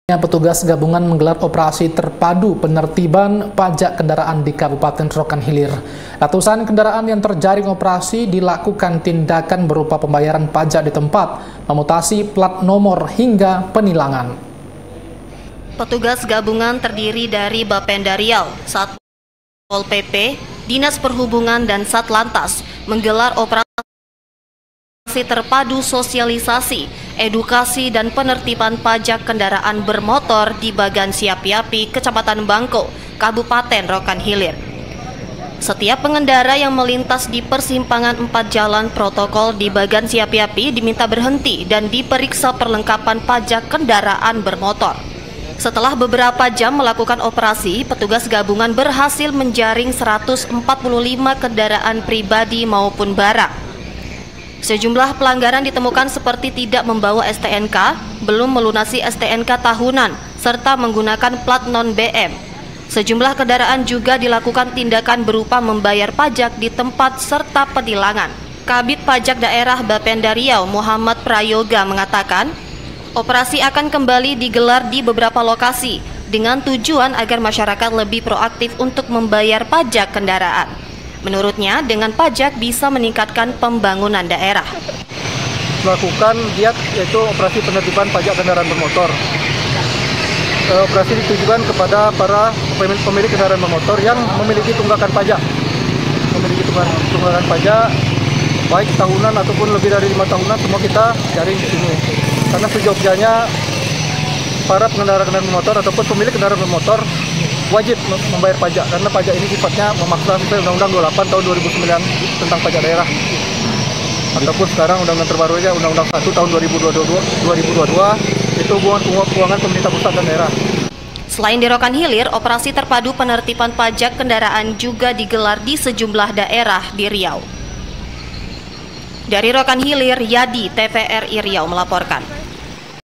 Petugas gabungan menggelar operasi terpadu penertiban pajak kendaraan di Kabupaten Rokan Hilir. Ratusan kendaraan yang terjaring operasi dilakukan tindakan berupa pembayaran pajak di tempat, memutasi plat nomor hingga penilangan. Petugas gabungan terdiri dari Bapenda Riau, Satpol PP, Dinas Perhubungan dan Satlantas menggelar operasi terpadu sosialisasi, edukasi dan penertiban pajak kendaraan bermotor di Bagan Siapi-Api, Kecamatan Bangko, Kabupaten Rokan Hilir. Setiap pengendara yang melintas di persimpangan 4 jalan protokol di Bagan Siapi-Api diminta berhenti dan diperiksa perlengkapan pajak kendaraan bermotor. Setelah beberapa jam melakukan operasi, petugas gabungan berhasil menjaring 145 kendaraan pribadi maupun barang. Sejumlah pelanggaran ditemukan seperti tidak membawa STNK, belum melunasi STNK tahunan, serta menggunakan plat non-BM. Sejumlah kendaraan juga dilakukan tindakan berupa membayar pajak di tempat serta penilangan. Kabid Pajak Daerah Bapenda Riau Muhammad Prayoga mengatakan, operasi akan kembali digelar di beberapa lokasi dengan tujuan agar masyarakat lebih proaktif untuk membayar pajak kendaraan. Menurutnya, dengan pajak bisa meningkatkan pembangunan daerah. Melakukan giat yaitu operasi penertiban pajak kendaraan bermotor. Operasi ditujukan kepada para pemilik kendaraan bermotor yang memiliki tunggakan pajak. Memiliki tunggakan pajak, baik tahunan ataupun lebih dari 5 tahunan, semua kita jaring di sini. Karena seyogyanya para pengendara kendaraan bermotor ataupun pemilik kendaraan bermotor wajib membayar pajak, karena pajak ini sifatnya memaksa sesuai Undang-Undang 28 tahun 2009 tentang pajak daerah. Ataupun sekarang Undang-Undang terbaru aja, Undang-Undang 1 tahun 2022 itu hubungan keuangan pemerintah pusat dan daerah. Selain di Rokan Hilir, operasi terpadu penertiban pajak kendaraan juga digelar di sejumlah daerah di Riau. Dari Rokan Hilir, Yadi, TVRI Riau melaporkan.